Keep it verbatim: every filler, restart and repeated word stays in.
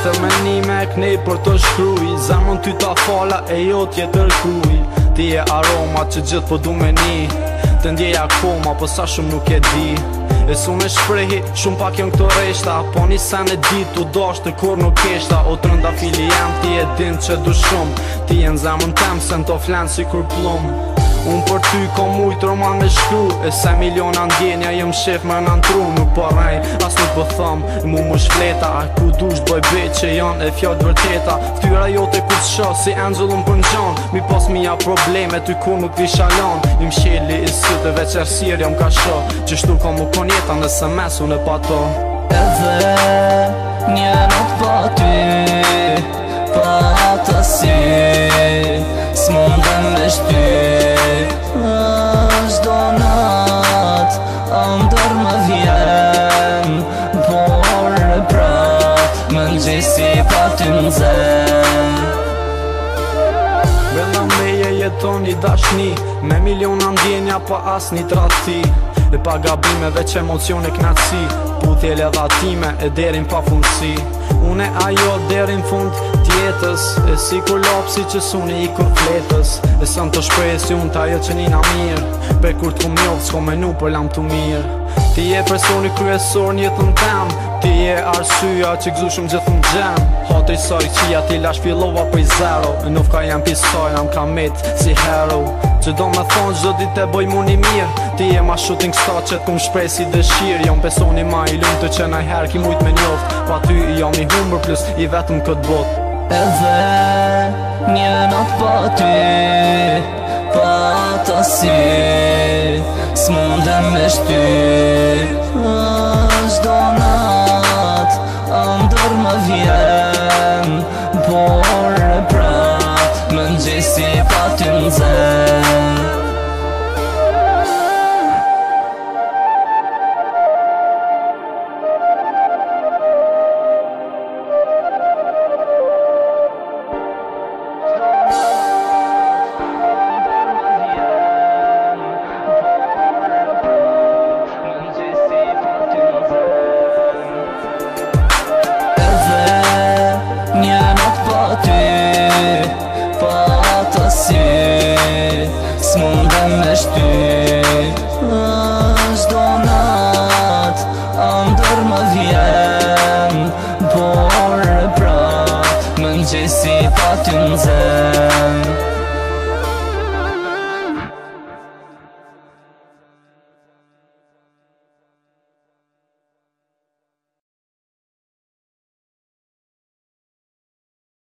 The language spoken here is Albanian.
Të menime e knej për të shkruj, zemën ty ta fala e jo tjetër kuj. Ti e aroma që gjithë po du me ni, të ndjej akoma po sa shumë nuk e di. E su me shprehi, shumë pak jon këto reshta, po një sen e dit u dashtë të kur nuk keshta. O të rënda fili jem, ti e din që du shumë, ti e në zemën tem se në to flenë si kur plum. Unë për ty kom mujtë roman me shkru, e se miliona ndjenja jem shef me në ntru. Nuk po rej, as nuk po thëm, mu mu shfleta, ku dush t'boj bet që janë e fjallë vërteta. Ftyra jote ku t'sha, si Angel unë për n'gjan, mi pas mija probleme, ty ku nuk vi shalan. I msheli i sytë, veç ersir jam ka shë, që shtu kom u kon jeta nëse mes unë e pa to. Edhe një not pa ty, pa ta si, s'mundem me shty. Ashtë do nat, andër më vjen, por e prat, më nëgjesi pa ty në zen. Bella meje jeton i dashni, me miliona ndjenja pa as një trati. E pa gabime veç emocione knatësi, puthjele dha time e derin pa fundësi. Une ajo derin fund tjetës, e si kur lopsi që suni i kur fletës. E sëm të shprej si unë t'ajo që nina mirë, pe kur t'ku mjovë s'ko menu për lam t'u mirë. Ti e personi kryesor njëtën tem, ti e arsyja që gzu shumë gjithë në gjem. Hati saj qia ti lash fillova për i zero, e nuf ka jem pisoj nam ka mit si hero. Që do me thonë gjdo dit e boj mu një mirë, ti e ma shooting star që t'kum shprej si dëshirë. Jom pesoni ma i lumë të që najher ki mujt me njoft, pa ty i jam i humbër plus i vetëm këtë bot. Edhe një not pa ty, pa ta si, s'mundem me shty. Ashtë do nat, andër më vjen, por e prat, më nëgjesi pa ty në zen. S'mundem me shty, ashtë do nat, andër më vjen, por e prat, më nëgjesi pa ty në zen.